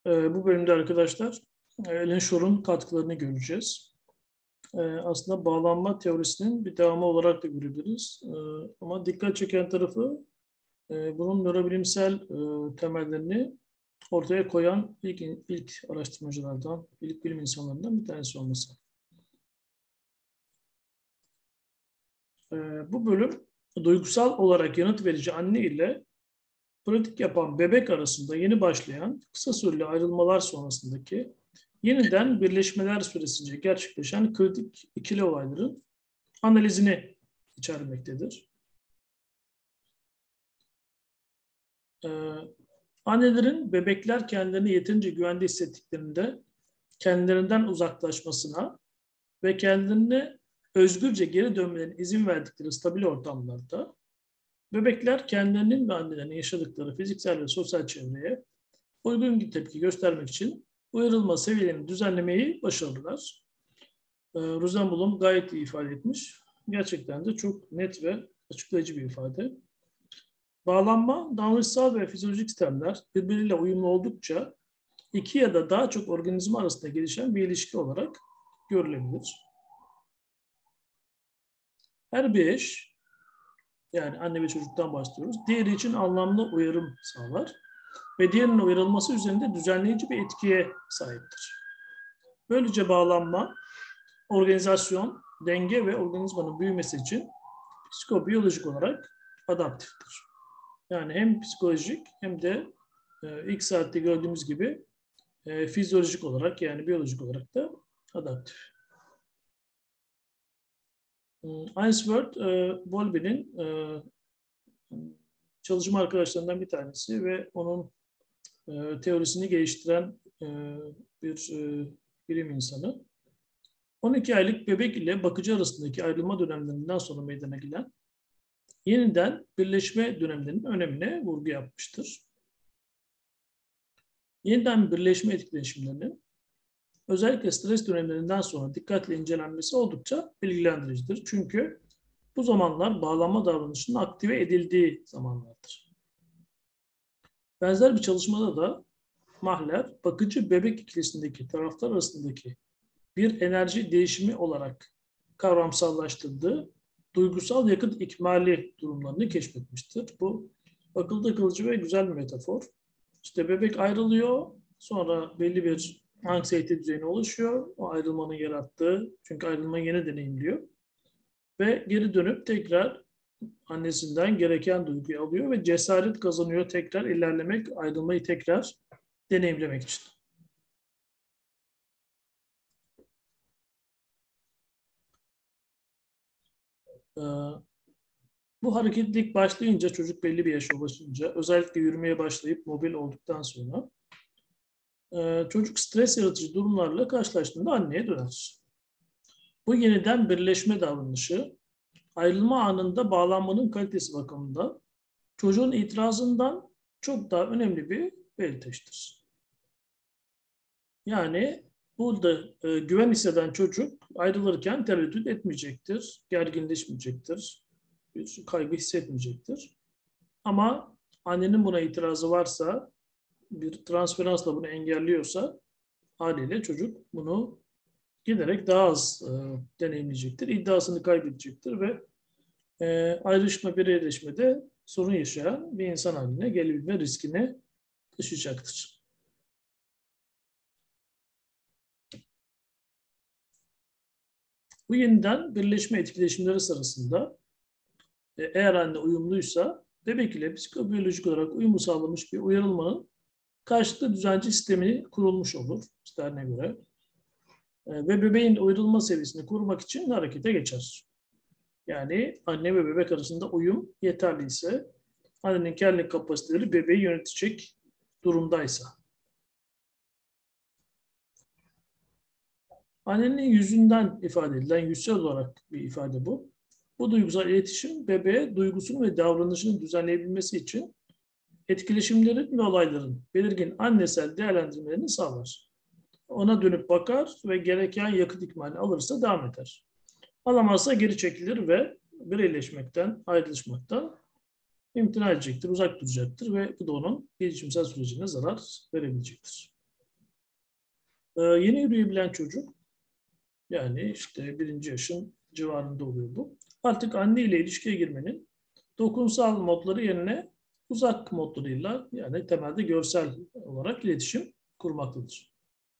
Bu bölümde arkadaşlar Alan Shore'un katkılarını göreceğiz. Aslında bağlanma teorisinin bir devamı olarak da görebiliriz. Ama dikkat çeken tarafı bunun nörobilimsel temellerini ortaya koyan ilk araştırmacılardan, ilk bilim insanlarından bir tanesi olması. Bu bölüm duygusal olarak yanıt verici anne ile pratik yapan bebek arasında yeni başlayan kısa süreli ayrılmalar sonrasındaki yeniden birleşmeler süresince gerçekleşen kritik ikili olayların analizini içermektedir. Annelerin bebekler kendilerini yeterince güvende hissettiklerinde kendilerinden uzaklaşmasına ve kendilerine özgürce geri dönmelerine izin verdikleri stabil ortamlarda bebekler kendilerinin ve annelerinin yaşadıkları fiziksel ve sosyal çevreye uygun bir tepki göstermek için uyarılma seviyelerini düzenlemeyi başarırlar. Rosenblum gayet iyi ifade etmiş. Gerçekten de çok net ve açıklayıcı bir ifade. Bağlanma, davranışsal ve fizyolojik sistemler birbiriyle uyumlu oldukça iki ya da daha çok organizma arasında gelişen bir ilişki olarak görülebilir. Her bir eş, yani anne ve çocuktan bahsediyoruz, diğeri için anlamlı uyarım sağlar ve diğerinin uyarılması üzerinde düzenleyici bir etkiye sahiptir. Böylece bağlanma, organizasyon, denge ve organizmanın büyümesi için psikobiyolojik olarak adaptiftir. Yani hem psikolojik hem de ilk saatte gördüğümüz gibi fizyolojik olarak yani biyolojik olarak da adaptif. Ainsworth, Bowlby'nin çalışma arkadaşlarından bir tanesi ve onun teorisini geliştiren bir bilim insanı. 12 aylık bebek ile bakıcı arasındaki ayrılma dönemlerinden sonra meydana gelen yeniden birleşme dönemlerinin önemine vurgu yapmıştır. Yeniden birleşme etkileşimlerinin özellikle stres dönemlerinden sonra dikkatle incelenmesi oldukça bilgilendiricidir. Çünkü bu zamanlar bağlanma davranışının aktive edildiği zamanlardır. Benzer bir çalışmada da Mahler, bakıcı bebek ikilisindeki taraflar arasındaki bir enerji değişimi olarak kavramsallaştırdığı duygusal yakıt ikmali durumlarını keşfetmiştir. Bu akılda kalıcı ve güzel bir metafor. İşte bebek ayrılıyor, sonra belli bir anksiyete düzeyine ulaşıyor. O ayrılmanın yarattığı, çünkü ayrılmayı yeni deneyimliyor. Ve geri dönüp tekrar annesinden gereken duyguyu alıyor ve cesaret kazanıyor tekrar ilerlemek, ayrılmayı tekrar deneyimlemek için. Bu hareketlilik başlayınca, çocuk belli bir yaşa ulaşınca, özellikle yürümeye başlayıp mobil olduktan sonra çocuk stres yaratıcı durumlarla karşılaştığında anneye döner. Bu yeniden birleşme davranışı, ayrılma anında bağlanmanın kalitesi bakımından çocuğun itirazından çok daha önemli bir belirteçtir. Yani burada güven hisseden çocuk ayrılırken tereddüt etmeyecektir, gerginleşmeyecektir, bir kaygı hissetmeyecektir. Ama annenin buna itirazı varsa, bir transferansla bunu engelliyorsa haliyle çocuk bunu giderek daha az deneyimleyecektir, iddiasını kaybedecektir ve ayrışma, bireyleşmede sorun yaşayan bir insan haline gelebilme riskini taşıyacaktır. Bu yeniden birleşme etkileşimleri sırasında eğer anne uyumluysa bebek ile psikobiyolojik olarak uyumu sağlamış bir uyarılmanın karşılıklı düzenci sistemi kurulmuş olur isterine göre. Ve bebeğin uyarılma seviyesini korumak için harekete geçer. Yani anne ve bebek arasında uyum yeterliyse, annenin kendi kapasiteleri bebeği yönetecek durumdaysa. Annenin yüzünden ifade edilen yüzsel olarak bir ifade bu. Bu duygusal iletişim bebeğe duygusunu ve davranışını düzenleyebilmesi için etkileşimlerin ve olayların belirgin annesel değerlendirmelerini sağlar. Ona dönüp bakar ve gereken yakıt ikmalini alırsa devam eder. Alamazsa geri çekilir ve bireyleşmekten, ayrılışmaktan imtina edecektir, uzak duracaktır ve bu da onun gelişimsel sürecine zarar verebilecektir. Yeni yürüyebilen çocuk, yani işte 1. yaşın civarında oluyor bu. Artık anne ile ilişkiye girmenin dokunsal modları yerine uzak modlarıyla, yani temelde görsel olarak iletişim kurmaktadır.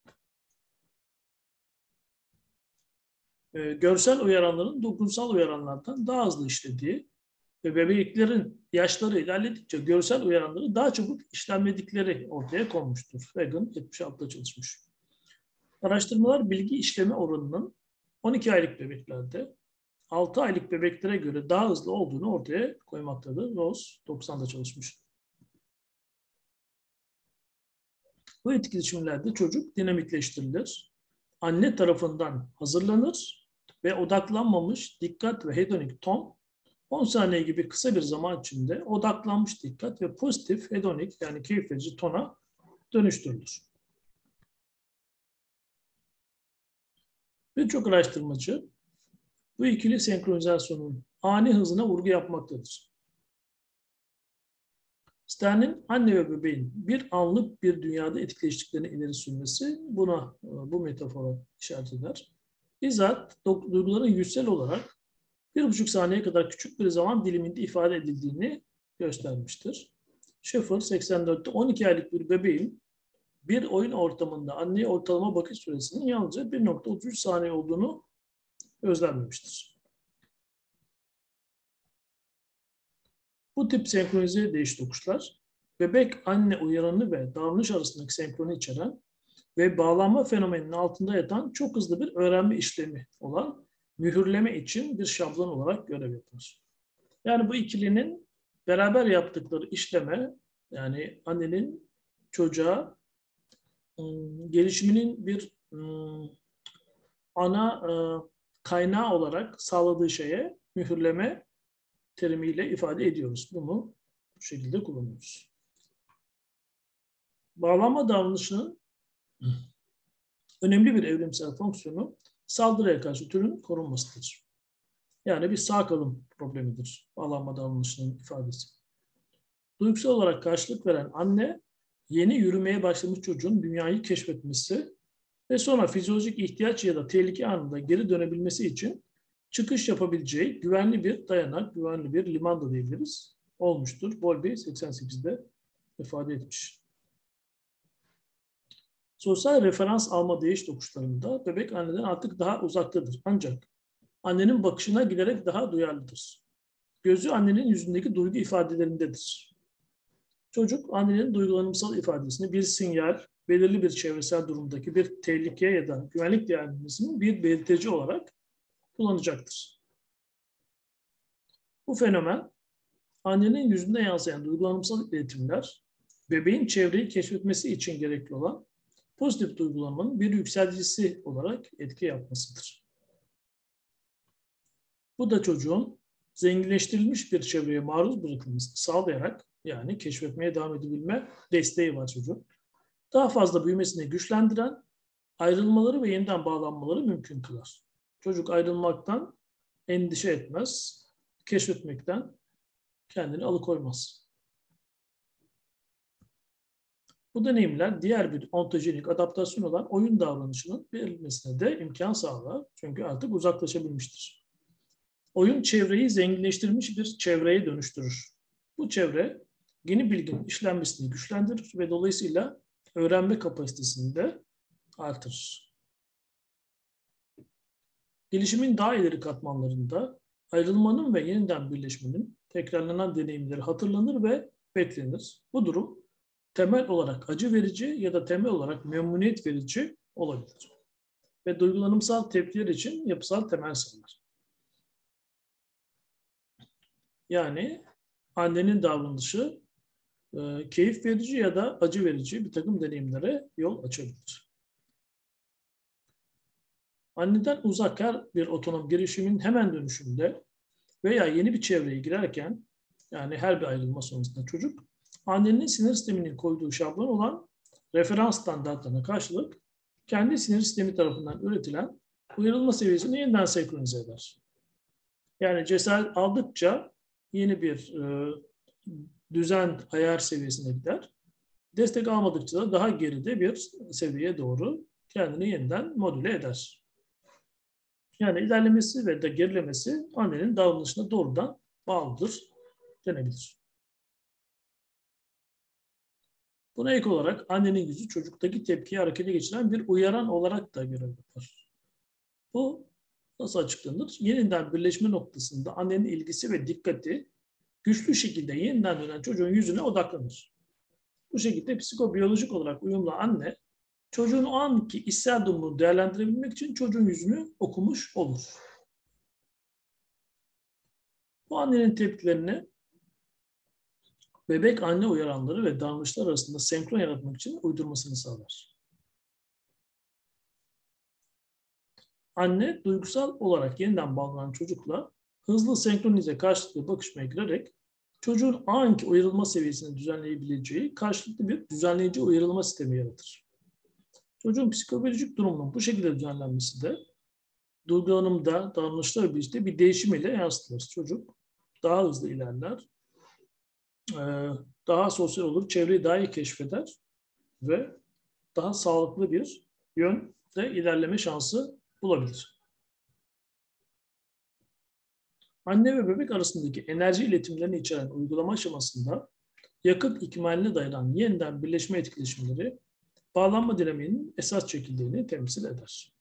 Görsel uyaranların dokunsal uyaranlardan daha hızlı işlediği ve bebeklerin yaşları ilerledikçe görsel uyaranları daha çabuk işlemledikleri ortaya konmuştur. Reagan 76'da çalışmış. Araştırmalar bilgi işleme oranının 12 aylık bebeklerde 6 aylık bebeklere göre daha hızlı olduğunu ortaya koymaktadır. Rose 90'da çalışmış. Bu etkileşimlerde çocuk dinamikleştirilir. Anne tarafından hazırlanır ve odaklanmamış dikkat ve hedonik ton 10 saniye gibi kısa bir zaman içinde odaklanmış dikkat ve pozitif hedonik, yani keyif verici tona dönüştürülür. Birçok araştırmacı bu ikili senkronizasyonun ani hızına vurgu yapmaktadır. Stern'in anne ve bebeğin bir anlık bir dünyada etkileştiklerini ileri sürmesi buna, bu metafora işaret eder. Bizzat duyguların yüzsel olarak 1,5 saniye kadar küçük bir zaman diliminde ifade edildiğini göstermiştir. Schaeffer 84'te 12 aylık bir bebeğin bir oyun ortamında anneye ortalama bakış süresinin yalnızca 1,33 saniye olduğunu gözlemlemiştir. Bu tip senkronize değiş tokuşlar, bebek anne uyaranı ve davranış arasındaki senkroni içeren ve bağlanma fenomeninin altında yatan çok hızlı bir öğrenme işlemi olan mühürleme için bir şablon olarak görev yapar. Yani bu ikilinin beraber yaptıkları işleme, yani annenin çocuğa gelişiminin bir ana kaynağı olarak sağladığı şeye mühürleme terimiyle ifade ediyoruz. Bunu bu şekilde kullanıyoruz. Bağlanma davranışının önemli bir evrimsel fonksiyonu saldırıya karşı türün korunmasıdır. Yani bir sağ kalım problemidir bağlanma davranışının ifadesi. Duygusal olarak karşılık veren anne, yeni yürümeye başlamış çocuğun dünyayı keşfetmesi ve sonra fizyolojik ihtiyaç ya da tehlike anında geri dönebilmesi için çıkış yapabileceği güvenli bir dayanak, güvenli bir liman da diyebiliriz, olmuştur. Bowlby 88'de ifade etmiş. Sosyal referans alma değiş tokuşlarında bebek anneden artık daha uzaktadır. Ancak annenin bakışına giderek daha duyarlıdır. Gözü annenin yüzündeki duygu ifadelerindedir. Çocuk annenin duygulanımsal ifadesini bir sinyal, belirli bir çevresel durumdaki bir tehlike ya da güvenlik değerlendirmesinin bir belirtici olarak kullanacaktır. Bu fenomen, annenin yüzünde yansıyan duygulanımsal iletimler, bebeğin çevreyi keşfetmesi için gerekli olan pozitif duygulanmanın bir yükselticisi olarak etki yapmasıdır. Bu da çocuğun zenginleştirilmiş bir çevreye maruz bırakılmasını sağlayarak, yani keşfetmeye devam edebilme desteği var çocuğun, daha fazla büyümesini güçlendiren, ayrılmaları ve yeniden bağlanmaları mümkün kılar. Çocuk ayrılmaktan endişe etmez, keşfetmekten kendini alıkoymaz. Bu deneyimler diğer bir ontojenik adaptasyon olan oyun davranışının verilmesine de imkan sağlar. Çünkü artık uzaklaşabilmiştir. Oyun çevreyi zenginleştirilmiş bir çevreye dönüştürür. Bu çevre yeni bilginin işlenmesini güçlendirir ve dolayısıyla öğrenme kapasitesini de artırır. Gelişimin daha ileri katmanlarında ayrılmanın ve yeniden birleşmenin tekrarlanan deneyimleri hatırlanır ve beklenir. Bu durum temel olarak acı verici ya da temel olarak memnuniyet verici olabilir. Ve duygulanımsal tepkiler için yapısal temel sağlar. Yani annenin davranışı keyif verici ya da acı verici bir takım deneyimlere yol açabilir. Anneden uzak her bir otonom girişimin hemen dönüşünde veya yeni bir çevreye girerken, yani her bir ayrılma sonrasında çocuk, annenin sinir sisteminin koyduğu şablon olan referans standartlarına karşılık kendi sinir sistemi tarafından üretilen uyarılma seviyesini yeniden senkronize eder. Yani cesaret aldıkça yeni bir düzen ayar seviyesine gider. Destek almadıkça da daha geride bir seviyeye doğru kendini yeniden modüle eder. Yani ilerlemesi ve de gerilemesi annenin davranışına doğrudan bağlıdır denebilir. Buna ek olarak annenin yüzü çocuktaki tepkiyi harekete geçiren bir uyaran olarak da görev yapar. Bu nasıl açıklanır? Yeniden birleşme noktasında annenin ilgisi ve dikkati güçlü şekilde yeniden dönen çocuğun yüzüne odaklanır. Bu şekilde psikobiyolojik olarak uyumlu anne, çocuğun o anki içsel durumunu değerlendirebilmek için çocuğun yüzünü okumuş olur. Bu annenin tepkilerini bebek anne uyaranları ve davranışlar arasında senkron yaratmak için uydurmasını sağlar. Anne duygusal olarak yeniden bağlanan çocukla hızlı senkronize karşılıklı bakışmaya girerek çocuğun anki uyarılma seviyesini düzenleyebileceği karşılıklı bir düzenleyici uyarılma sistemi yaratır. Çocuğun psikolojik durumunun bu şekilde düzenlenmesi de duygulanımda, davranışlar birlikte bir değişim ile yansıtılır. Çocuk daha hızlı ilerler, daha sosyal olur, çevreyi daha iyi keşfeder ve daha sağlıklı bir yönde ilerleme şansı bulabilir. Anne ve bebek arasındaki enerji iletimlerini içeren uygulama aşamasında yakıt ikmaline dayanan yeniden birleşme etkileşimleri bağlanma dinamiğinin esas çekildiğini temsil eder.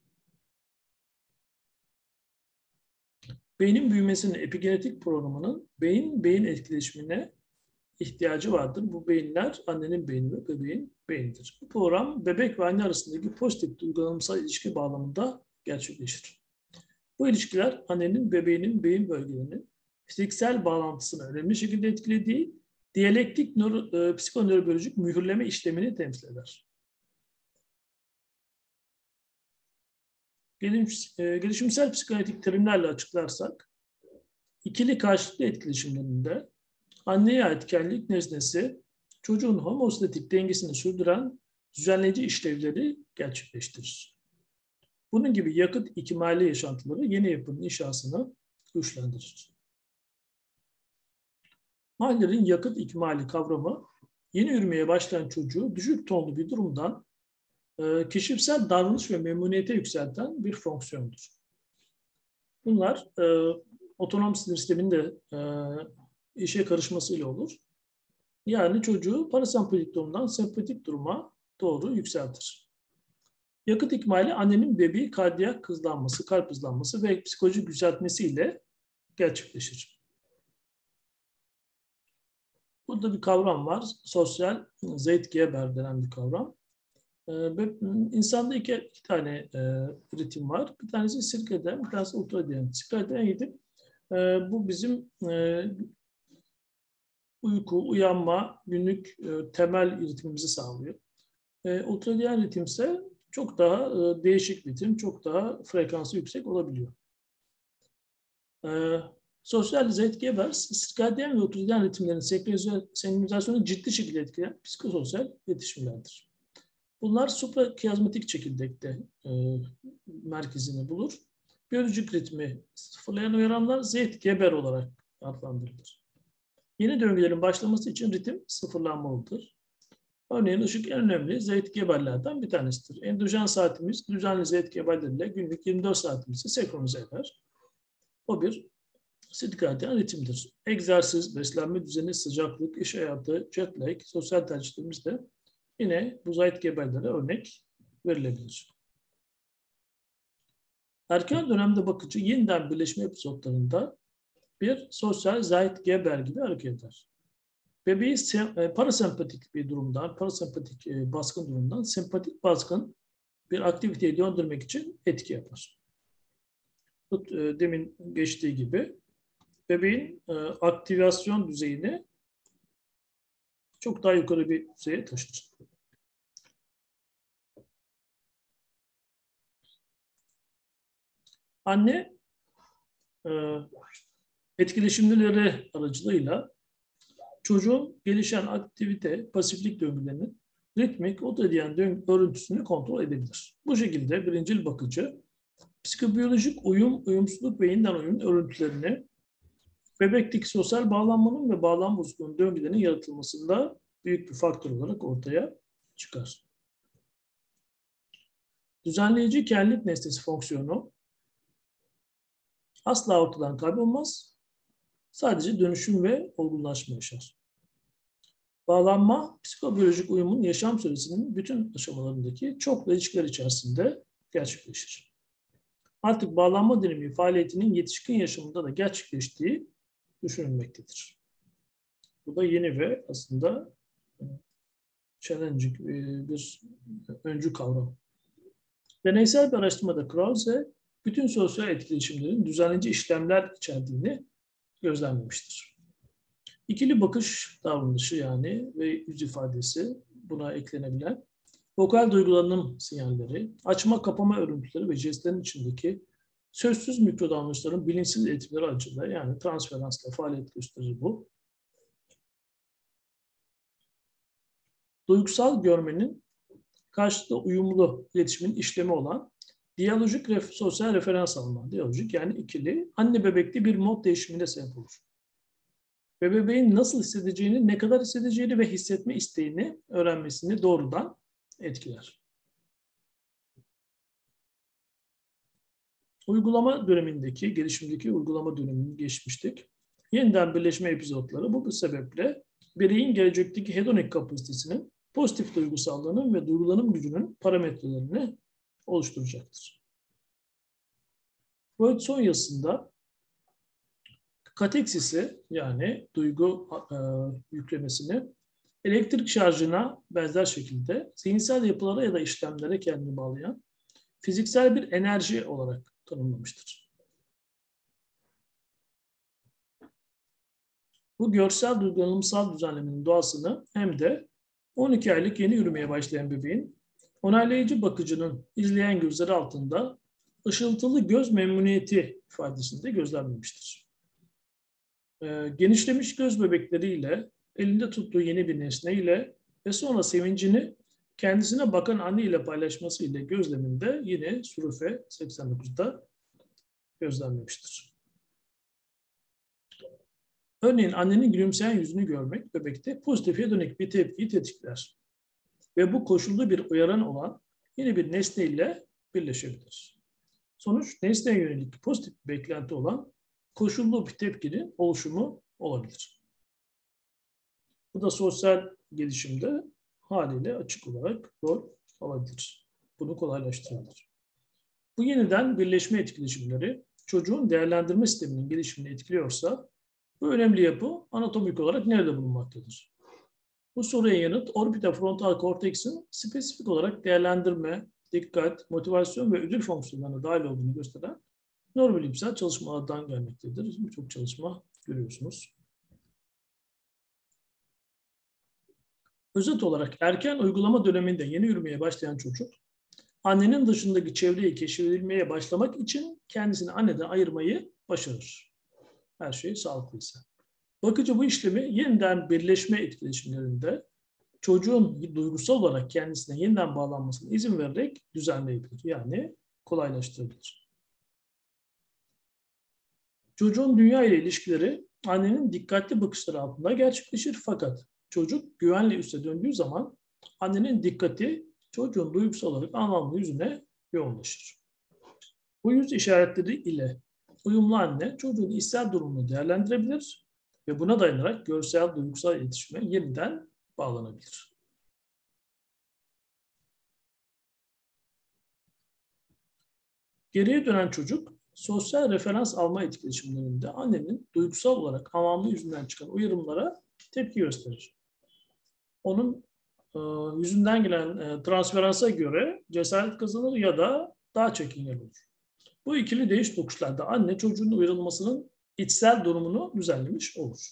Beynin büyümesinin epigenetik programının beyin etkileşimine ihtiyacı vardır. Bu beyinler annenin beyni ve bebeğin beynidir. Bu program bebek ve anne arasındaki pozitif duygulanımsal ilişki bağlamında gerçekleşir. Bu ilişkiler annenin bebeğinin beyin bölgelerinin fiziksel bağlantısını önemli şekilde etkilediği diyalektik psikonörobiyolojik mühürleme işlemini temsil eder. Gelişimsel psikanalitik terimlerle açıklarsak, ikili karşılıklı etkileşimlerinde anneye ait kendilik nesnesi çocuğun homostatik dengesini sürdüren düzenleyici işlevleri gerçekleştirir. Bunun gibi yakıt ikmali yaşantıları yeni yapının inşasını güçlendirir. Mahler'in yakıt ikmali kavramı yeni yürümeye başlayan çocuğu düşük tonlu bir durumdan kişisel davranış ve memnuniyete yükselten bir fonksiyondur. Bunlar otonom sinir sisteminin de işe karışmasıyla olur. Yani çocuğu parasempatik durumdan sempatik duruma doğru yükseltir. Yakıt ikmali annenin bebeği kardiyak hızlanması, kalp hızlanması ve psikolojik yükseltmesiyle gerçekleşir. Burada bir kavram var. Sosyal Zeitgeber denen bir kavram. İnsanda iki tane ritim var. Bir tanesi sirkadiyen, bir tanesi ultradiyen. Sirkadiyen ritim bu bizim uyku, uyanma, günlük temel ritmimizi sağlıyor. Ultradiyen ritim ise çok daha değişik ritim, çok daha frekansı yüksek olabiliyor. Sosyal Zeitgeber, sirkadiyen ve ultradiyen ritimlerin senkronizasyonu ciddi şekilde etkileyen psikososyal iletişimlerdir. Bunlar suprakiyazmatik çekirdekte merkezini bulur. Biyolojik ritmi sıfırlayan uyaranlar Zeitgeber olarak adlandırılır. Yeni döngülerin başlaması için ritim sıfırlanmalıdır. Örneğin ışık en önemli Zeitgeberlerden bir tanesidir. Endojen saatimiz düzenli Zeitgeberlerle günlük 24 saatimizi senkronize eder. O bir sirkadiyen ritimdir. Egzersiz, beslenme düzeni, sıcaklık, iş hayatı, jet lag, sosyal tercihlerimiz de yine bu Zeitgeberlere örnek verilebilir. Erken dönemde bakıcı yeniden birleşme episodlarında bir sosyal Zeitgeber gibi hareket eder. Bebeği parasempatik bir durumdan, parasempatik baskın durumdan sempatik baskın bir aktiviteye döndürmek için etki yapar. Demin geçtiği gibi bebeğin aktivasyon düzeyini çok daha yukarı bir düzeye taşır. Anne etkileşimleri aracılığıyla çocuğun gelişen aktivite, pasiflik döngülerinin ritmik, ultradiyen örüntüsünü kontrol edebilir. Bu şekilde birincil bakıcı psikobiyolojik uyum, uyumsuzluk ve yeniden uyum örüntülerini bebekteki sosyal bağlanmanın ve bağlam bozukluğunun döngülerinin yaratılmasında büyük bir faktör olarak ortaya çıkar. Düzenleyici kendilik nesnesi fonksiyonu asla ortadan kaybolmaz. Sadece dönüşüm ve olgunlaşma yaşar. Bağlanma, psikobiyolojik uyumun yaşam süresinin bütün aşamalarındaki çoklu ilişkiler içerisinde gerçekleşir. Artık bağlanma dinamiği faaliyetinin yetişkin yaşamında da gerçekleştiği düşünülmektedir. Bu da yeni ve aslında challenging bir öncü kavram. Deneysel bir araştırmada Krause, bütün sosyal etkileşimlerin düzenleyici işlemler içerdiğini gözlemlemiştir. İkili bakış davranışı yani ve yüz ifadesi buna eklenebilen, vokal duygulanım sinyalleri, açma kapama örüntüleri ve jestlerin içindeki sözsüz mikro davranışların bilinçsiz etkileri aracılığıyla yani transferansla faaliyet gösterir bu. Duygusal görmenin karşılıklı uyumlu iletişimin işlemi olan diyalojik sosyal referans alma, diyalojik yani ikili, anne bebekte bir mod değişimine sebep olur. Ve bebeğin nasıl hissedeceğini, ne kadar hissedeceğini ve hissetme isteğini öğrenmesini doğrudan etkiler. Uygulama dönemindeki, gelişimdeki uygulama dönemini geçmiştik. Yeniden birleşme epizotları bu sebeple bireyin gelecekteki hedonik kapasitesinin, pozitif duygusallığının ve duygulanım gücünün parametrelerini oluşturacaktır. Freud son yazısında kateksisi yani duygu yüklemesini elektrik şarjına benzer şekilde zihinsel yapılara ya da işlemlere kendini bağlayan fiziksel bir enerji olarak tanımlamıştır. Bu görsel duygulanımsal düzenlemenin doğasını hem de 12 aylık yeni yürümeye başlayan bebeğin onaylayıcı bakıcının izleyen gözleri altında ışıltılı göz memnuniyeti ifadesinde gözlemlemiştir. Genişlemiş göz bebekleriyle, elinde tuttuğu yeni bir nesneyle ve sonra sevincini kendisine bakan anne ile paylaşması ile gözleminde yine Surufe 89'da gözlemlemiştir. Örneğin annenin gülümseyen yüzünü görmek bebekte pozitif hedonik bir tepkiyi tetikler. Ve bu koşullu bir uyaran olan yeni bir nesne ile birleşebilir. Sonuç nesneye yönelik pozitif bir beklenti olan koşullu bir tepkinin oluşumu olabilir. Bu da sosyal gelişimde haliyle açık olarak rol alabilir. Bunu kolaylaştırabilir. Bu yeniden birleşme etkileşimleri çocuğun değerlendirme sisteminin gelişimini etkiliyorsa bu önemli yapı anatomik olarak nerede bulunmaktadır? Bu soruya yanıt orbitofrontal korteksin spesifik olarak değerlendirme, dikkat, motivasyon ve ödül fonksiyonlarına dahil olduğunu gösteren nörobilimsel çalışmalardan gelmektedir. Birçok çalışma görüyorsunuz. Özet olarak erken uygulama döneminde yeni yürümeye başlayan çocuk, annenin dışındaki çevreyi keşfedilmeye başlamak için kendisini anneden ayırmayı başarır. Her şey sağlıklıysa. Bakıcı bu işlemi yeniden birleşme etkileşimlerinde çocuğun duygusal olarak kendisine yeniden bağlanmasına izin vererek düzenleyebilir. Yani kolaylaştırabilir. Çocuğun dünya ile ilişkileri annenin dikkatli bakışları altında gerçekleşir fakat çocuk güvenli üste döndüğü zaman annenin dikkati çocuğun duygusal olarak anlamlı yüzüne yoğunlaşır. Bu yüz işaretleri ile uyumlu anne çocuğun içsel durumunu değerlendirebilir ve buna dayanarak görsel duygusal iletişime yeniden bağlanabilir. Geriye dönen çocuk sosyal referans alma etkileşimlerinde annenin duygusal olarak anlamlı yüzünden çıkan uyarımlara tepki gösterir. Onun yüzünden gelen transferansa göre cesaret kazanır ya da daha çekingen olur. Bu ikili değiş tokuşlarda anne çocuğun uyarılmasının içsel durumunu düzenlemiş olur.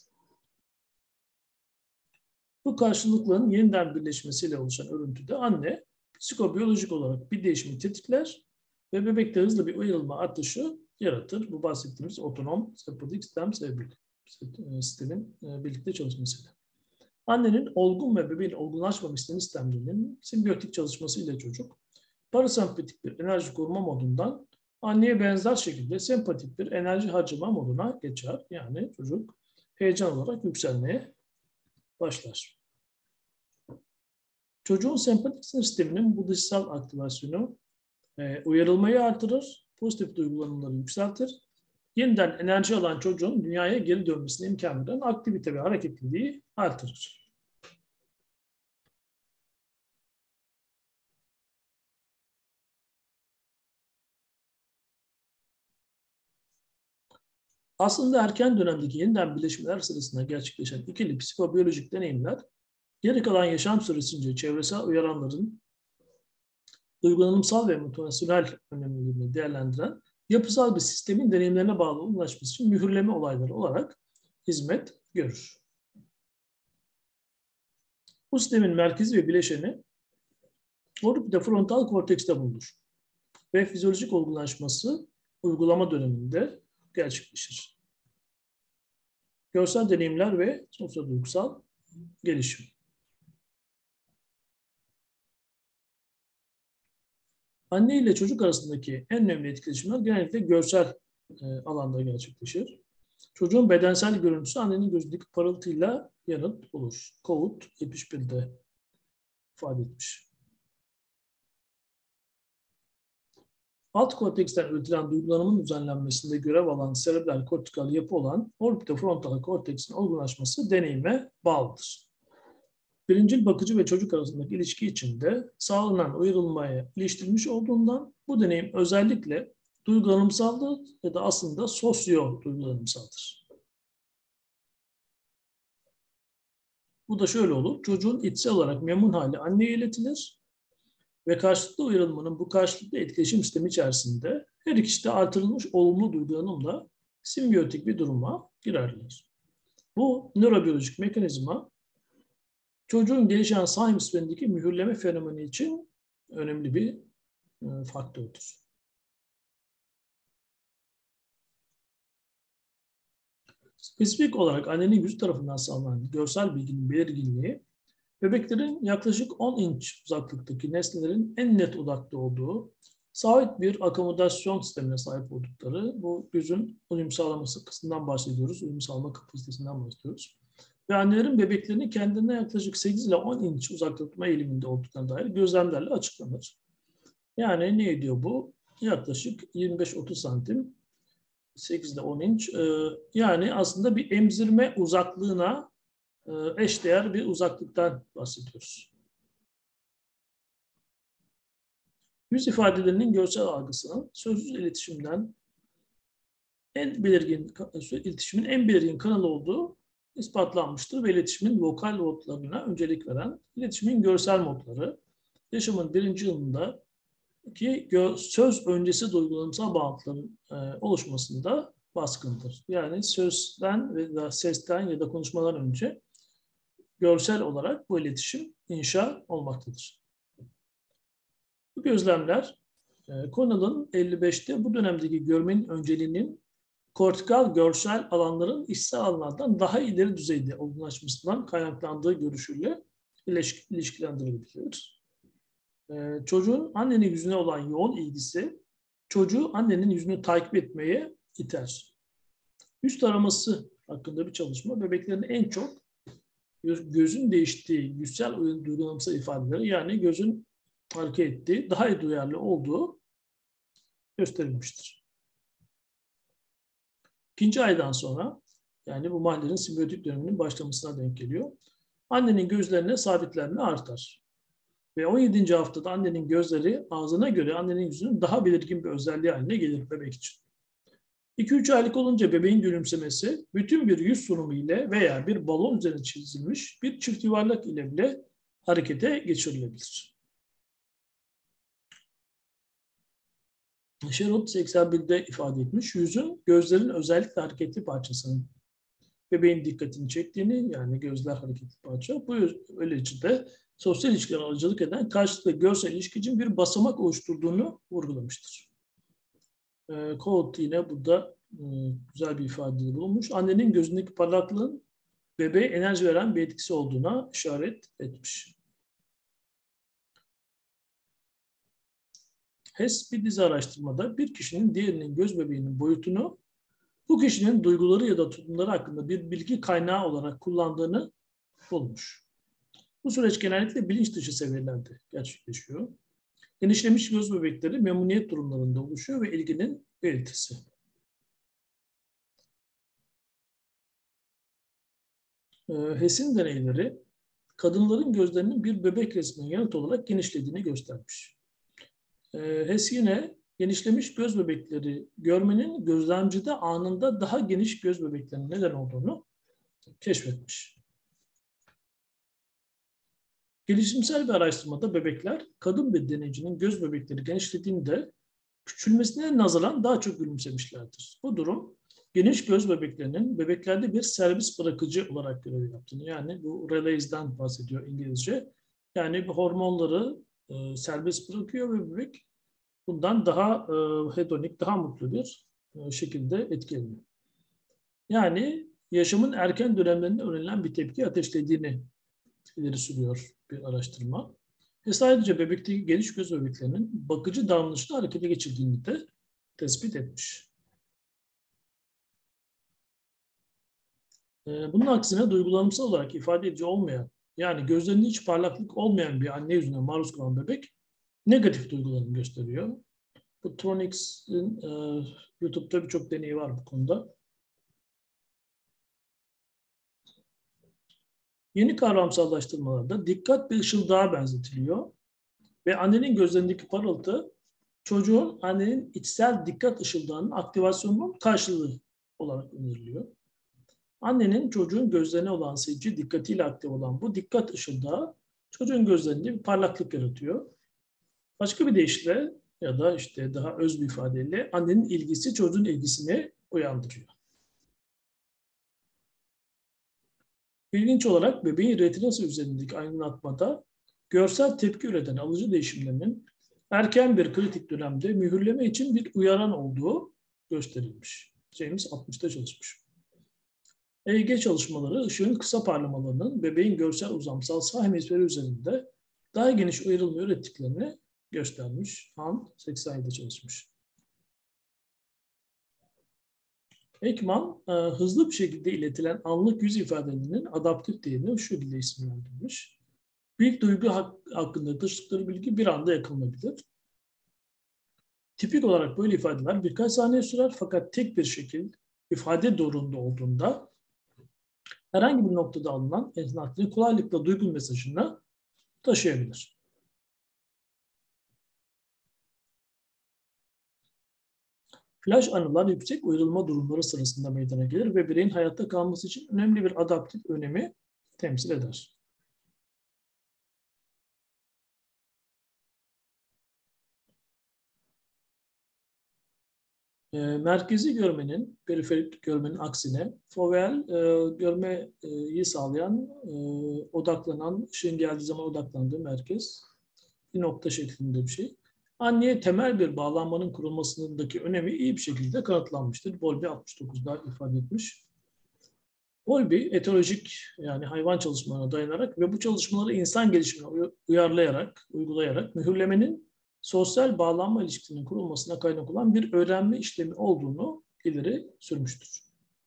Bu karşılıklılığın yeniden birleşmesiyle oluşan örüntüde anne psikobiyolojik olarak bir değişimi tetikler ve bebekte hızlı bir uyarılma artışı yaratır. Bu bahsettiğimiz otonom sempatik sistemin birlikte çalışmasıyla. Annenin olgun ve bebeğin olgunlaşma sistemlerinin simbiyotik çalışmasıyla çocuk parasempatik bir enerji koruma modundan anneye benzer şekilde sempatik bir enerji harcama moduna geçer. Yani çocuk heyecan olarak yükselmeye başlar. Çocuğun sempatik sinir sisteminin bu dışsal aktivasyonu Uyarılmayı artırır, pozitif duygulanımları yükseltir. Yeniden enerji alan çocuğun dünyaya geri dönmesine imkan veren aktivite ve hareketliliği artırır. Aslında erken dönemdeki yeniden birleşmeler sırasında gerçekleşen ikili psikobiyolojik deneyimler, geri kalan yaşam süresince çevresel uyaranların uygulanımsal ve motivasyonel önemlerini değerlendiren yapısal bir sistemin deneyimlerine bağlı ulaşması için mühürleme olayları olarak hizmet görür. Bu sistemin merkezi ve bileşeni orbita frontal kortekste bulunur ve fizyolojik olgunlaşması uygulama döneminde gerçekleşir. Görsel deneyimler ve sosyoduygusal gelişim. Anne ile çocuk arasındaki en önemli etkileşimler genellikle görsel alanda gerçekleşir. Çocuğun bedensel görüntüsü annenin gözündeki parıltıyla yanıt bulur. Kout 71'de ifade etmiş. Alt korteksten üretilen duygulanımın düzenlenmesinde görev alan serebral kortikal yapı olan orbitofrontal korteksin olgunlaşması deneyime bağlıdır. Birincil bakıcı ve çocuk arasındaki ilişki içinde sağlanan uyarılmaya iliştirilmiş olduğundan bu deneyim özellikle duygulanımsaldır ya da aslında sosyo-duygulanımsaldır. Bu da şöyle olur. Çocuğun içsel olarak memnun hali anneye iletilir ve karşılıklı uyarılmanın bu karşılıklı etkileşim sistemi içerisinde her ikisi de artırılmış olumlu duygulanımla simbiyotik bir duruma girerler. Bu nörobiyolojik mekanizma çocuğun gelişen sağ hemisferindeki mühürleme fenomeni için önemli bir faktördür. Spesifik olarak annenin yüzü tarafından sağlanan görsel bilginin belirginliği, bebeklerin yaklaşık 10 inç uzaklıktaki nesnelerin en net odaklı olduğu, sabit bir akomodasyon sistemine sahip oldukları, bu gözün uyum sağlaması kısmından bahsediyoruz, uyum sağlama kapasitesinden bahsediyoruz. Ve annelerin bebeklerini kendilerine yaklaşık 8 ile 10 inç uzakta tutma eğiliminde olduklarına dair gözlemlerle açıklanır. Yani ne ediyor bu? Yaklaşık 25-30 santim, 8 ile 10 inç. Yani aslında bir emzirme uzaklığına eşdeğer bir uzaklıktan bahsediyoruz. Yüz ifadelerinin görsel algısının sözsüz iletişimden iletişimin en belirgin kanalı olduğu ispatlanmıştır ve iletişimin vokal modlarına öncelik veren iletişimin görsel modları yaşamın birinci yılındaki söz öncesi duygulanımsal bağıntıların oluşmasında baskındır. Yani sözden ve sesten ya da konuşmadan önce görsel olarak bu iletişim inşa olmaktadır. Bu gözlemler Connell'ın 55'te bu dönemdeki görmenin önceliğinin kortikal görsel alanların içsel alanlardan daha ileri düzeyde olgunlaşmasından kaynaklandığı görüşüyle ilişkilendirilebilir. Çocuğun annenin yüzüne olan yoğun ilgisi çocuğu annenin yüzünü takip etmeye iter. Yüz taraması hakkında bir çalışma bebeklerin en çok gözün değiştiği, yüzsel duygulanımsal ifadeleri yani gözün hareket ettiği, daha iyi duyarlı olduğu gösterilmiştir. İkinci aydan sonra yani bu Mahler'in simbiyotik döneminin başlamasına denk geliyor. Annenin gözlerine sabitlenme artar. Ve 17. haftada annenin gözleri ağzına göre annenin yüzünün daha belirgin bir özelliği haline gelir bebek için. 2-3 aylık olunca bebeğin gülümsemesi bütün bir yüz sunumu ile veya bir balon üzerine çizilmiş bir çift yuvarlak ile bile harekete geçirilebilir. Sherwood 81'de ifade etmiş, yüzün gözlerin özellikle hareketli parçasının bebeğin dikkatini çektiğini, yani gözler hareketli parça, bu ölçüde sosyal ilişkiler aracılık eden karşılıklı görsel ilişki için bir basamak oluşturduğunu vurgulamıştır. Colt yine burada güzel bir ifade bulunmuş. Annenin gözündeki parlaklığın bebeğe enerji veren bir etkisi olduğuna işaret etmiş. Hess bir dizi araştırmada bir kişinin diğerinin göz bebeğinin boyutunu bu kişinin duyguları ya da tutumları hakkında bir bilgi kaynağı olarak kullandığını bulmuş. Bu süreç genellikle bilinç dışı seviyelerde gerçekleşiyor. Genişlemiş göz bebekleri memnuniyet durumlarında oluşuyor ve ilginin belirtisi. Hess'in deneyleri kadınların gözlerinin bir bebek resmine yanıt olarak genişlediğini göstermiş. Hess yine genişlemiş göz bebekleri görmenin gözlemcide anında daha geniş göz bebeklerinin neden olduğunu keşfetmiş. Gelişimsel bir araştırmada bebekler kadın bir deneyicinin göz bebekleri genişlediğinde küçülmesine nazaran daha çok gülümsemişlerdir. Bu durum geniş göz bebeklerinin bebeklerde bir servis bırakıcı olarak görev yaptığını, yani bu release'den bahsediyor İngilizce. Yani hormonları serbest bırakıyor ve bebek bundan daha hedonik, daha mutlu bir şekilde etkileniyor. Yani yaşamın erken dönemlerinde öğrenilen bir tepki ateşlediğini ileri sürüyor bir araştırma. Ayrıca bebekteki geniş göz bebeklerinin bakıcı davranışını harekete geçirdiğini de tespit etmiş. Bunun aksine duygulanımsal olarak ifade edici olmayan, yani gözlerinde hiç parlaklık olmayan bir anne yüzüne maruz kalan bebek negatif duygularını gösteriyor. Bu Tronix'in YouTube'da birçok deneyi var bu konuda. Yeni kavramsallaştırmalarda dikkat bir ışıldığa benzetiliyor ve annenin gözlerindeki parıltı çocuğun annenin içsel dikkat ışıldağının aktivasyonunun karşılığı olarak öneriliyor. Annenin çocuğun gözlerine olan sevgi dikkatiyle aktif olan bu dikkat ışıldağı çocuğun gözlerinde bir parlaklık yaratıyor. Başka bir deyişle ya da işte daha öz bir ifadeyle annenin ilgisi çocuğun ilgisini uyandırıyor. İlginç olarak bebeğin retinası üzerindeki aydınlatmada görsel tepki üreten alıcı değişimlerinin erken bir kritik dönemde mühürleme için bir uyaran olduğu gösterilmiş. James 60'ta çalışmış. EEG çalışmaları ışığın kısa parlamalarının bebeğin görsel uzamsal sağ hemisferi üzerinde daha geniş uyarılma ürettiklerini göstermiş. Han 87'de çalışmış. Ekman hızlı bir şekilde iletilen anlık yüz ifadelerinin adaptif değerini şu şekilde isimlendirmiş. Bir duygu hakkında taşıdıkları bilgi bir anda yakalanabilir. Tipik olarak böyle ifadeler birkaç saniye sürer fakat tek bir şekil ifade doğruluğunda olduğunda herhangi bir noktada alınan esnaflığı kolaylıkla duygu mesajını taşıyabilir. Flash anılar yüksek uyarılma durumları sırasında meydana gelir ve bireyin hayatta kalması için önemli bir adaptif önemi temsil eder. Merkezi görmenin, periferik görmenin aksine foveal görmeyi sağlayan, odaklanan, ışığın geldiği zaman odaklandığı merkez bir nokta şeklinde bir şey. Anneye temel bir bağlanmanın kurulmasındaki önemi iyi bir şekilde kanıtlanmıştır. Bowlby 69'da ifade etmiş. Bowlby etolojik, yani hayvan çalışmalarına dayanarak ve bu çalışmaları insan gelişimine uyarlayarak, uygulayarak mühürlemenin sosyal bağlanma ilişkisinin kurulmasına kaynak olan bir öğrenme işlemi olduğunu ileri sürmüştür.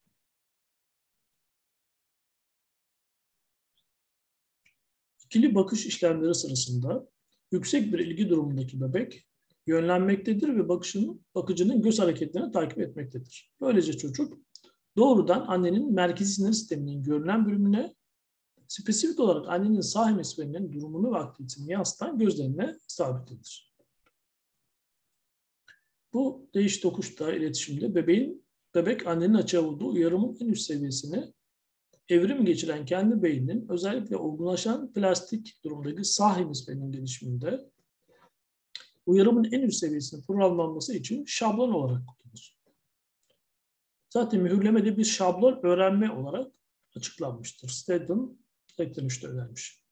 İkili bakış işlemleri sırasında yüksek bir ilgi durumundaki bebek yönlenmektedir ve bakıcının göz hareketlerini takip etmektedir. Böylece çocuk doğrudan annenin merkezi sinir sisteminin görünen bölümüne, spesifik olarak annenin sağ hemisferinin durumunu ve aktivitesini yansıtan gözlerine sabitlenir. Bu değiş tokuşta iletişimde bebek annenin açığa vurduğu uyarımın en üst seviyesini evrim geçiren kendi beyninin özellikle olgunlaşan plastik durumdaki sağ hemisferinin gelişiminde uyarımın en üst seviyesinin programlanması için şablon olarak kullanılır. Zaten mühürleme de bir şablon öğrenme olarak açıklanmıştır. Statham 83'te önermiş.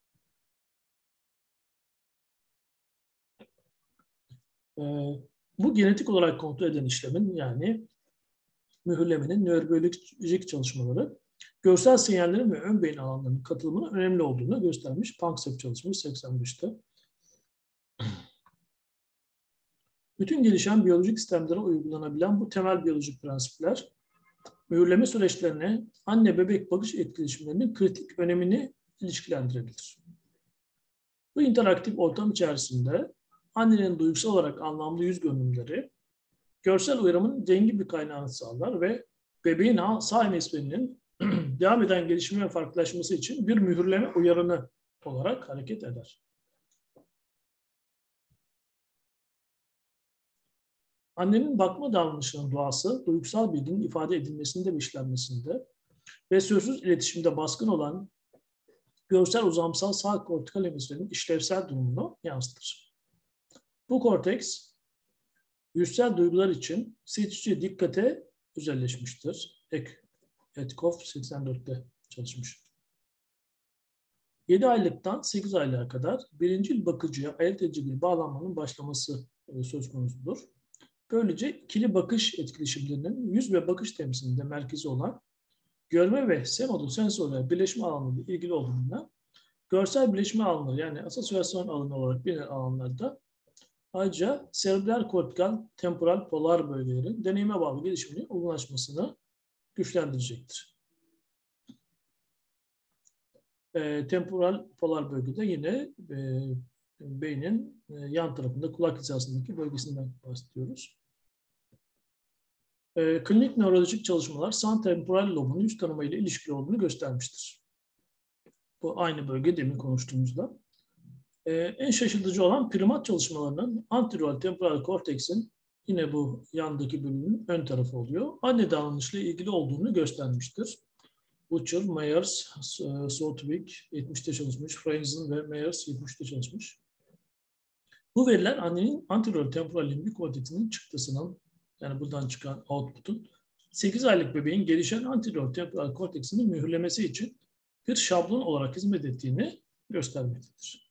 Bu genetik olarak kontrol eden işlemin, yani mühürlemenin nörobiyolojik çalışmaları görsel sinyallerin ve ön beyin alanlarının katılımının önemli olduğunu göstermiş. Panksepp çalışmış 85'te. Bütün gelişen biyolojik sistemlere uygulanabilen bu temel biyolojik prensipler mühürleme süreçlerine anne-bebek bakış etkileşimlerinin kritik önemini ilişkilendirebilir. Bu interaktif ortam içerisinde annenin duygusal olarak anlamlı yüz görünümleri, görsel uyarımın dengeli bir kaynağını sağlar ve bebeğin sağ hemisferinin devam eden gelişimi ve farklılaşması için bir mühürleme uyarını olarak hareket eder. Annenin bakma davranışının doğası, duygusal bilginin ifade edilmesinde ve işlenmesinde ve sözsüz iletişimde baskın olan görsel uzamsal sağ kortikal hemisferin işlevsel durumunu yansıtır. Bu korteks, yüzsel duygular için seçici dikkate özelleşmiştir. Etkoff 84'te çalışmış. 7 aylıktan 8 aylığa kadar birincil bakıcıya ayırt edici bir bağlanmanın başlaması söz konusudur. Böylece ikili bakış etkileşimlerinin yüz ve bakış temsilinde merkezi olan görme ve semodosensörler birleşme alanı ile ilgili olduğunda görsel birleşme alanları yani asosyasyon alanı olarak bilinen alanlarda ayrıca serebral kortikal temporal polar bölgelerin deneyime bağlı gelişimini olgunlaşmasını güçlendirecektir. Temporal polar bölgede yine beynin yan tarafında kulak hizasındaki bölgesinden bahsediyoruz. Klinik nörolojik çalışmalar santemporal lobun yüz tanıma ile ilişkili olduğunu göstermiştir. Bu aynı bölge demin konuştuğumuzda. En şaşırtıcı olan primat çalışmalarının anterior temporal korteksin yine bu yandaki bölümün ön tarafı oluyor. Anne davranışıyla ilgili olduğunu göstermiştir. Butcher, Myers, Southwick 70'te çalışmış, Frenzen ve Myers 70'te çalışmış. Bu veriler annenin anterior temporal limbik korteksinin çıktısının yani buradan çıkan output'un 8 aylık bebeğin gelişen anterior temporal korteksini mühürlemesi için bir şablon olarak hizmet ettiğini göstermektedir.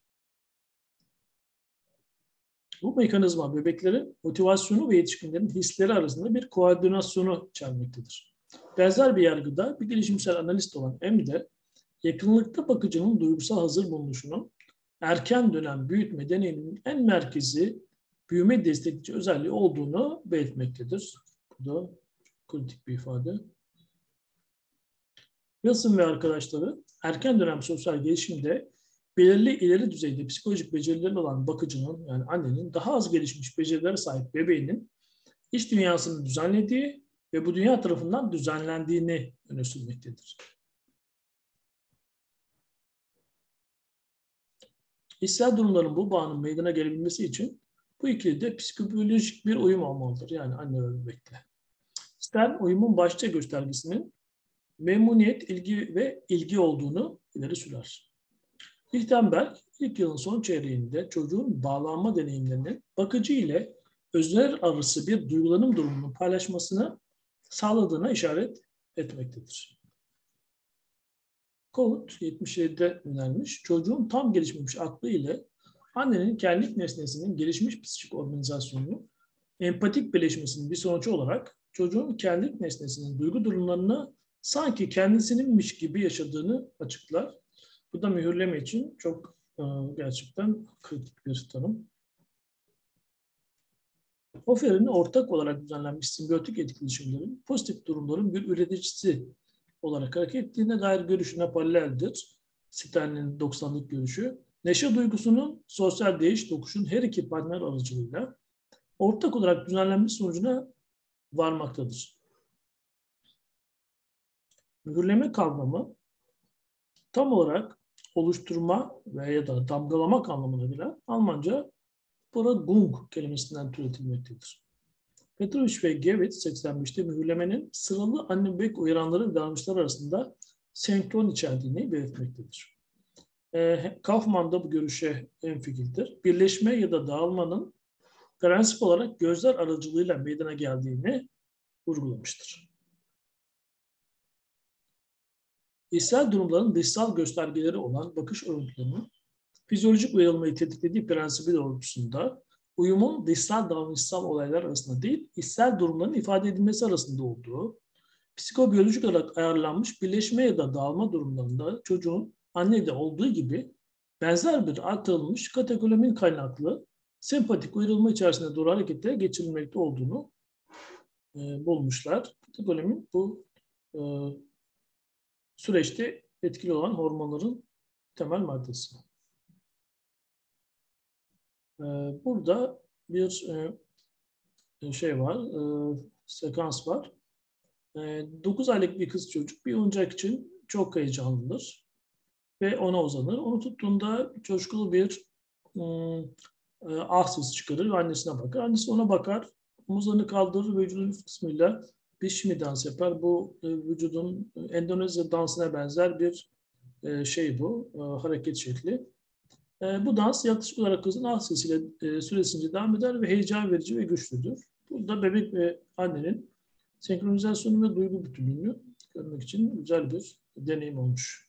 Bu mekanizma bebeklerin motivasyonu ve yetişkinlerin hisleri arasında bir koordinasyonu içermektedir. Benzer bir yargıda bir gelişimsel analist olan M de yakınlıkta bakıcının duygusal hazır bulunuşunun erken dönem büyütme deneyiminin en merkezi büyüme destekleyici özelliği olduğunu belirtmektedir. Bu da kritik bir ifade. Wilson ve arkadaşları erken dönem sosyal gelişimde belirli ileri düzeyde psikolojik becerileri olan bakıcının yani annenin daha az gelişmiş becerilere sahip bebeğinin iç dünyasını düzenlediği ve bu dünya tarafından düzenlendiğini öne sürmektedir. İçsel durumların bu bağının meydana gelebilmesi için bu ikilide psikobiyolojik bir uyum olmalıdır. Yani anne ve bebekte. Stern uyumun başlıca göstergesinin memnuniyet, ilgi ve ilgi olduğunu ileri sürer. Lichtenberg ilk yılın son çeyreğinde çocuğun bağlanma deneyimlerini bakıcı ile özneler arası bir duygulanım durumunu paylaşmasını sağladığına işaret etmektedir. Kohut 77'de önermiş, çocuğun tam gelişmemiş aklı ile annenin kendilik nesnesinin gelişmiş psikik organizasyonunu empatik birleşmesinin bir sonucu olarak çocuğun kendilik nesnesinin duygu durumlarını sanki kendisininmiş gibi yaşadığını açıklar. Bu da mühürleme için çok gerçekten kritik bir tanım. Hoffer'in ortak olarak düzenlenmiş simbiyotik etkileşimlerin pozitif durumların bir üreticisi olarak hareket ettiğine dair görüşüne paraleldir. Stern'in 90'lık görüşü. Neşe duygusunun sosyal değiş tokuşun her iki partner aracılığıyla ortak olarak düzenlenmiş sonucuna varmaktadır. Mühürleme kavramı tam olarak oluşturma veya da damgalamak anlamına gelen Almanca Beragung kelimesinden türetilmektedir. Petrovic ve Gevitz 85'te mühürlemenin sıralı anne bebek uyaranları ve davranışlar arasında senkron içerdiğini belirtmektedir. Kaufman da bu görüşe hemfikirdir. Birleşme ya da dağılmanın prensip olarak gözler aracılığıyla meydana geldiğini vurgulamıştır. İçsel durumların dışsal göstergeleri olan bakış örüntülerinin fizyolojik uyarılmayı tetiklediği prensibi doğrultusunda uyumun dışsal davranışsal olaylar arasında değil, içsel durumların ifade edilmesi arasında olduğu, psikobiyolojik olarak ayarlanmış birleşme ya da dağılma durumlarında çocuğun annede olduğu gibi benzer bir artırılmış katekolamin kaynaklı sempatik uyarılma içerisinde doğru harekete geçirilmekte olduğunu bulmuşlar. Katekolamin bu süreçte etkili olan hormonların temel maddesi. Burada bir şey var, sekans var. 9 aylık bir kız çocuk bir oyuncak için çok heyecanlıdır ve ona uzanır. Onu tuttuğunda coşkulu bir ah sesi çıkarır ve annesine bakar. Annesi ona bakar, omuzlarını kaldırır ve vücudun üst kısmıyla bir shimmy dans yapar. Bu vücudun Endonezya dansına benzer bir şey bu, hareket şekli. Bu dans yaklaşık olarak kızın ah sesiyle süresince devam eder ve heyecan verici ve güçlüdür. Burada bebek ve annenin senkronizasyonu ve duygu bütünlüğünü görmek için güzel bir deneyim olmuş.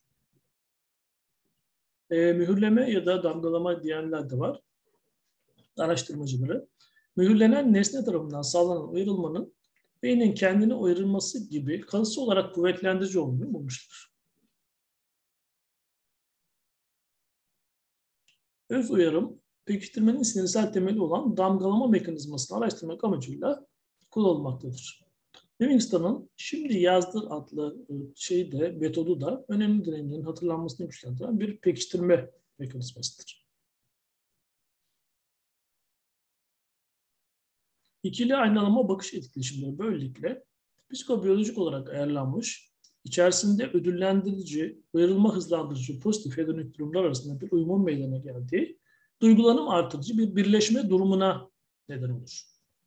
Mühürleme ya da damgalama diyenler de var. Araştırmacıları. Mühürlenen nesne tarafından sağlanan uyarılmanın beynin kendini uyarılması gibi kalıtsal olarak kuvvetlendirici olduğunu bulmuşlar. Öz uyarım, pekiştirmenin sinirsel temeli olan damgalama mekanizmasını araştırmak amacıyla kullanılmaktadır. Livingston'ın Şimdi Yazdır adlı metodu da önemli deneyimlerin hatırlanmasını güçlendiren bir pekiştirme mekanizmasıdır. İkili aynalama bakış etkileşimleri böylelikle psikobiyolojik olarak ayarlanmış, içerisinde ödüllendirici, uyarılma hızlandırıcı, pozitif hedonik durumlar arasında bir uyumun meydana geldiği, duygulanım artırıcı bir birleşme durumuna neden olur.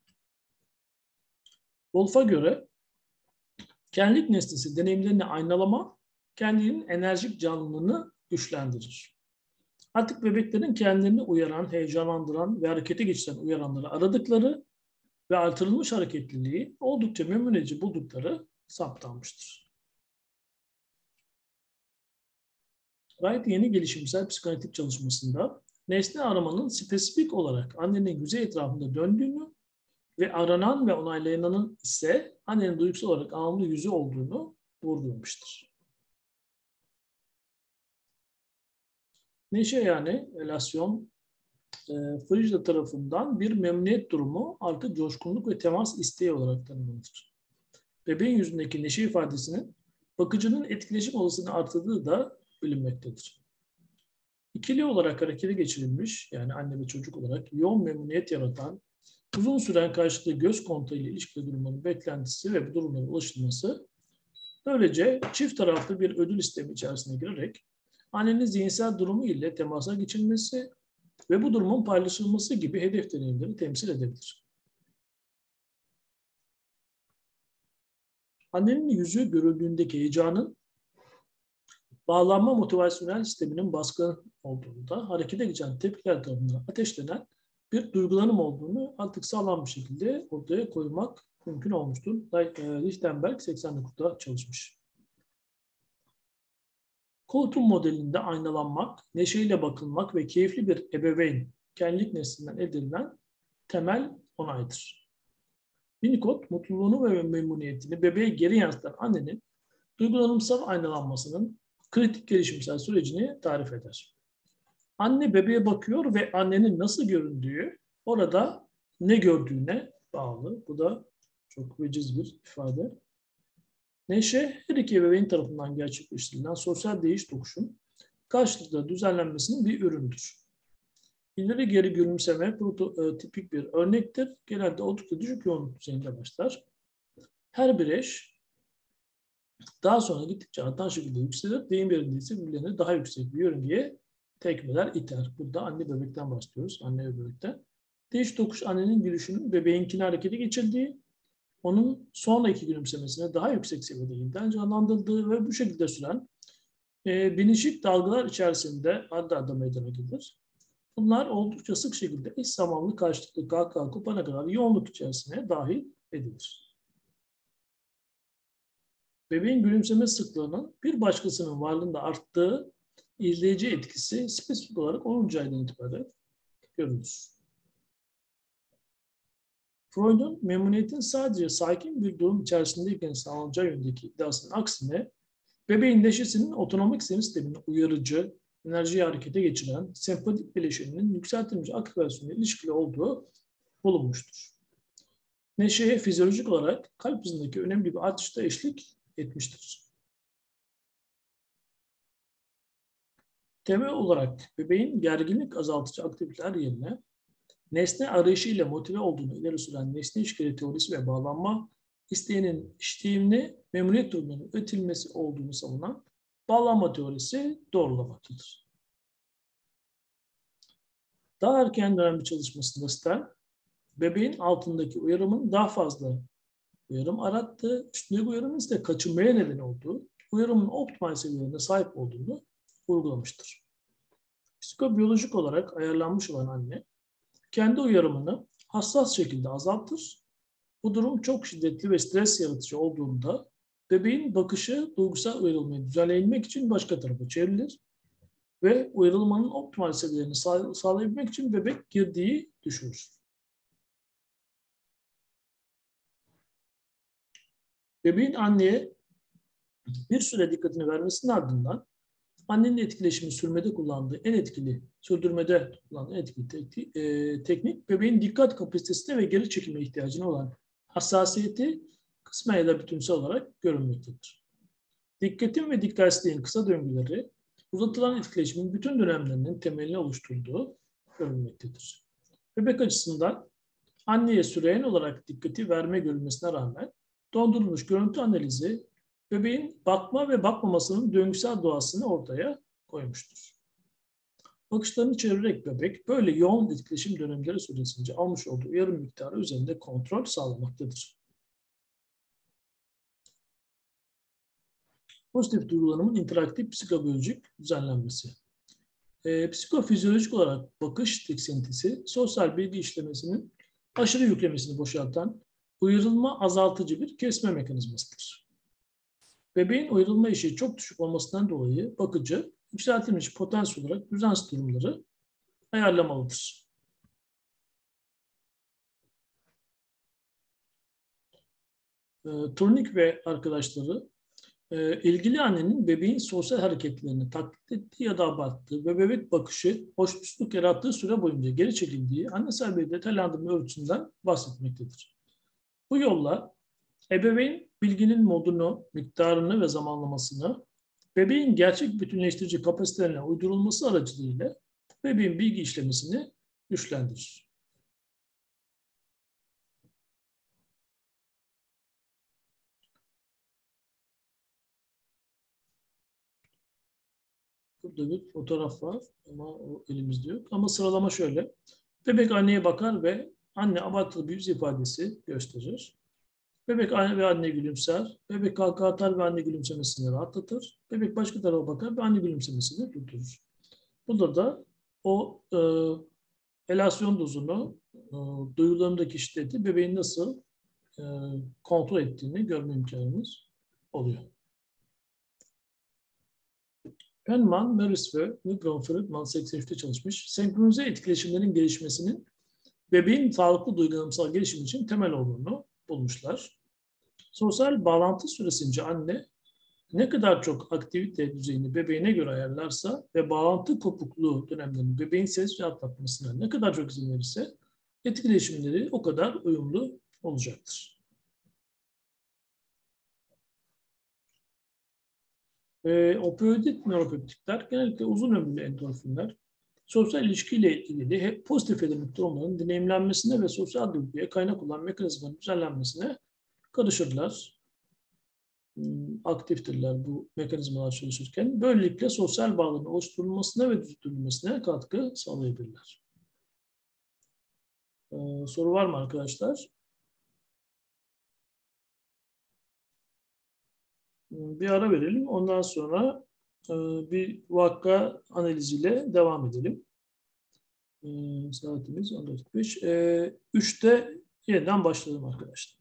Wolff'a göre kendilik nesnesi deneyimlerini aynalama, kendinin enerjik canlılığını güçlendirir. Artık bebeklerin kendilerini uyaran, heyecanlandıran ve harekete geçiren uyaranları aradıkları ve artırılmış hareketliliği oldukça memnun edici buldukları saptanmıştır. Wright yeni gelişimsel psikanalitik çalışmasında nesne aramanın spesifik olarak annenin yüzey etrafında döndüğünü ve aranan ve onaylayanın ise annenin duygusal olarak anlamlı yüzü olduğunu vurgulamıştır. Neşe yani relasyon Frigida tarafından bir memnuniyet durumu artı coşkunluk ve temas isteği olarak tanımlanır. Bebeğin yüzündeki neşe ifadesinin bakıcının etkileşim olasılığını artırdığı da bilinmektedir. İkili olarak harekete geçirilmiş, yani anne ve çocuk olarak yoğun memnuniyet yaratan, uzun süren karşılıklı göz kontağı ile ilişkili durumların beklentisi ve bu durumlara ulaşılması, böylece çift taraflı bir ödül sistemi içerisine girerek annenin zihinsel durumu ile temasa geçilmesi ve bu durumun paylaşılması gibi hedef deneyimleri temsil edebilir. Annenin yüzü görüldüğündeki heyecanın bağlanma motivasyonel sisteminin baskın olduğunda harekete geçen tepkiler tarafından ateşlenen bir duygulanım olduğunu artık sağlam bir şekilde ortaya koymak mümkün olmuştur. Lichtenberg 89'da çalışmış. Koltuğun modelinde aynalanmak, neşeyle bakılmak ve keyifli bir ebeveyn kendilik neslinden elde edilen temel onaydır. Winnicott, mutluluğunu ve memnuniyetini bebeğe geri yansıtan annenin duygulanımsal aynalanmasının kritik gelişimsel sürecini tarif eder. Anne bebeğe bakıyor ve annenin nasıl göründüğü orada ne gördüğüne bağlı. Bu da çok veciz bir ifade. Neşe her iki ebeveyn tarafından gerçekleştirilen sosyal değiş tokuşun karşılıklı düzenlenmesinin bir ürünüdür. İleri geri gülümseme prototipik bir örnektir. Genelde oldukça düşük yoğunluk düzeyinde başlar. Her bir eş daha sonra gittikçe artan şekilde yükselir. Deyim yerinde ise birbirlerine daha yüksek bir yörüngeye tekmeler iter. Burada anne bebekten bahsediyoruz. Anne ve bebekten. Değiş tokuş annenin gülüşünün bebeğinkini harekete geçirdiği, onun sonraki gülümsemesine daha yüksek seviyede yeniden canlandırdığı ve bu şekilde süren bilinçlik dalgalar içerisinde arda arda meydana gelir. Bunlar oldukça sık şekilde eş zamanlı karşılıklı kahkaha kopana kadar yoğunluk içerisine dahil edilir. Bebeğin gülümseme sıklığının bir başkasının varlığında arttığı izleyici etkisi spesifik olarak 10. aydan itibaren görülür. Freud'un memnuniyetin sadece sakin bir durum içerisindeyken sağlanacağı yönündeki iddiasının aksine bebeğin neşesinin otonomik sinir sistemini uyarıcı, enerjiyi harekete geçiren, sempatik bileşeninin yükseltilmiş aktivasyonla ilişkili olduğu bulunmuştur. Neşeye fizyolojik olarak kalp hızındaki önemli bir artışta eşlik etmiştir. Temel olarak bebeğin gerginlik azaltıcı aktiviteler yerine nesne arayışıyla motive olduğunu ileri süren nesne ilişkileri teorisi ve bağlanma isteğinin işleyimli memnuniyet durumunun üretilmesi olduğunu savunan bağlanma teorisi doğrulamaktadır. Daha erken dönem bir çalışmasında Stern, bebeğin altındaki uyarımın daha fazla uyarım arattı, üstündeki uyarımın ise kaçınmaya neden olduğu, uyarımın optimal seviyelerine sahip olduğunu vurgulamıştır. Psikobiyolojik olarak ayarlanmış olan anne, kendi uyarımını hassas şekilde azaltır. Bu durum çok şiddetli ve stres yaratıcı olduğunda bebeğin bakışı duygusal uyarılmayı düzenleyebilmek için başka tarafa çevrilir ve uyarılmanın optimal seviyelerini sağlayabilmek için bebek girdiği düşürür. Bebeğin anneye bir süre dikkatini vermesinin ardından annenin etkileşimi sürdürmede kullandığı en etkili teknik bebeğin dikkat kapasitesine ve geri çekilme ihtiyacına olan hassasiyeti kısmen ya da bütünsel olarak görünmektedir. Dikkatin ve dikkatsizliğin kısa döngüleri uzatılan etkileşimin bütün dönemlerinin temelini oluşturduğu görülmektedir. Bebek açısından anneye süreyen olarak dikkati verme görülmesine rağmen dondurulmuş görüntü analizi bebeğin bakma ve bakmamasının döngüsel doğasını ortaya koymuştur. Bakışlarını çevirerek bebek böyle yoğun etkileşim dönemleri süresince almış olduğu uyarı miktarı üzerinde kontrol sağlamaktadır. Pozitif duygulanımın interaktif psikobiyolojik düzenlenmesi. Psikofizyolojik olarak bakış tiksintisi, sosyal bilgi işlemesinin aşırı yüklemesini boşaltan, uyarılma azaltıcı bir kesme mekanizmasıdır. Bebeğin uyarılma eşiği çok düşük olmasından dolayı bakıcı, yükseltilmiş potansiyel olarak düzensiz durumları ayarlamalıdır. Turnik ve arkadaşları ilgili annenin bebeğin sosyal hareketlerini taklit ettiği ya da abarttığı ve bebek bakışı hoşnutsuzluk yarattığı süre boyunca geri çekildiği annesel bir detaylandırma ölçüsünden bahsetmektedir. Bu yolla ebeveyn bilginin modunu, miktarını ve zamanlamasını bebeğin gerçek bütünleştirici kapasitelerine uydurulması aracılığıyla bebeğin bilgi işlemesini güçlendirir. Burada bir fotoğraf var ama o elimizde yok. Ama sıralama şöyle. Bebek anneye bakar ve anne abartılı bir yüz ifadesi gösterir. Bebek anne ve anne gülümser. Bebek kahkaha atar ve anne gülümsemesini rahatlatır. Bebek başka tarafa bakar ve anne gülümsemesini durdurur. Burada da o relasyon dozunu, duygularındaki şiddeti bebeğin nasıl kontrol ettiğini görme imkanımız oluyor. Penman, Maris ve Milgram Friedman 83'te çalışmış. Senkronize etkileşimlerin gelişmesinin bebeğin sağlıklı duygulanımsal gelişim için temel olduğunu bulmuşlar. Sosyal bağlantı süresince anne ne kadar çok aktivite düzeyini bebeğine göre ayarlarsa ve bağlantı kopukluğu dönemlerinin bebeğin ses ve atlatmasına ne kadar çok izin verirse etkileşimleri o kadar uyumlu olacaktır. Opioid nöropeptikler genellikle uzun ömürlü endorfinler sosyal ilişkiyle ilgili hep pozitif hedonik durumların deneyimlenmesine ve sosyal duyguya kaynak olan mekanizmanın düzenlenmesine karışırlar. Aktiftirler bu mekanizmalar çalışırken. Böylelikle sosyal bağların oluşturulmasına ve düzeltilmesine katkı sağlayabilirler. Soru var mı arkadaşlar? Bir ara verelim. Ondan sonra bir vaka analiziyle devam edelim. Saatimiz 14.45. 3'te yeniden başlayalım arkadaşlar.